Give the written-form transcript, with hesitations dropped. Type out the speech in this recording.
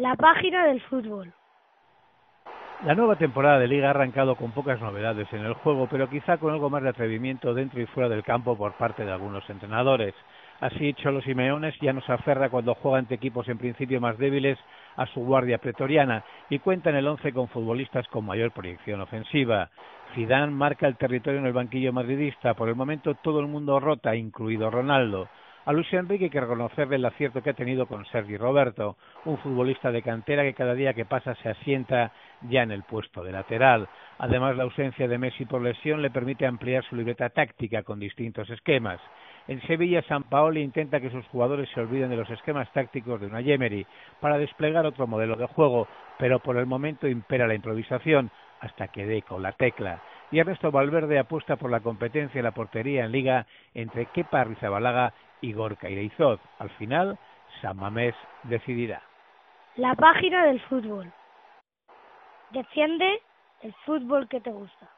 La página del fútbol. La nueva temporada de Liga ha arrancado con pocas novedades en el juego, pero quizá con algo más de atrevimiento dentro y fuera del campo por parte de algunos entrenadores. Así, Cholo Simeone ya no se aferra cuando juega ante equipos en principio más débiles a su guardia pretoriana y cuenta en el 11 con futbolistas con mayor proyección ofensiva. Zidane marca el territorio en el banquillo madridista. Por el momento todo el mundo rota, incluido Ronaldo. A Luis Enrique hay que reconocerle el acierto que ha tenido con Sergi Roberto, un futbolista de cantera que cada día que pasa se asienta ya en el puesto de lateral. Además, la ausencia de Messi por lesión le permite ampliar su libreta táctica con distintos esquemas. En Sevilla, Sampaoli intenta que sus jugadores se olviden de los esquemas tácticos de Unai Emery para desplegar otro modelo de juego, pero por el momento impera la improvisación hasta que dé con la tecla. Y Ernesto Valverde apuesta por la competencia en la portería en Liga entre Kepa Arrizabalaga y Gorka Ireizoz. Al final, San Mamés decidirá. La página del fútbol. Defiende el fútbol que te gusta.